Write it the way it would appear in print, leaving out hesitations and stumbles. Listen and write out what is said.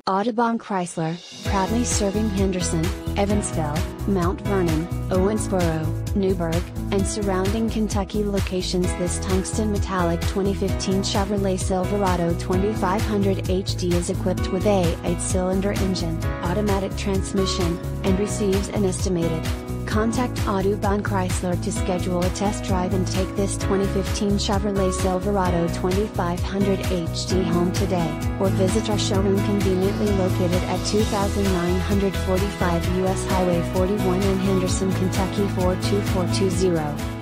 Audubon Chrysler, proudly serving Henderson, Evansville, Mount Vernon, Owensboro, Newburgh, and surrounding Kentucky locations. This tungsten metallic 2015 Chevrolet Silverado 2500 HD is equipped with a 8-cylinder engine, automatic transmission, and receives an estimated. Contact Audubon Chrysler to schedule a test drive and take this 2015 Chevrolet Silverado 2500 HD home today, or visit our showroom conveniently located at 2945 US Highway 41 in Henderson, Kentucky 42420.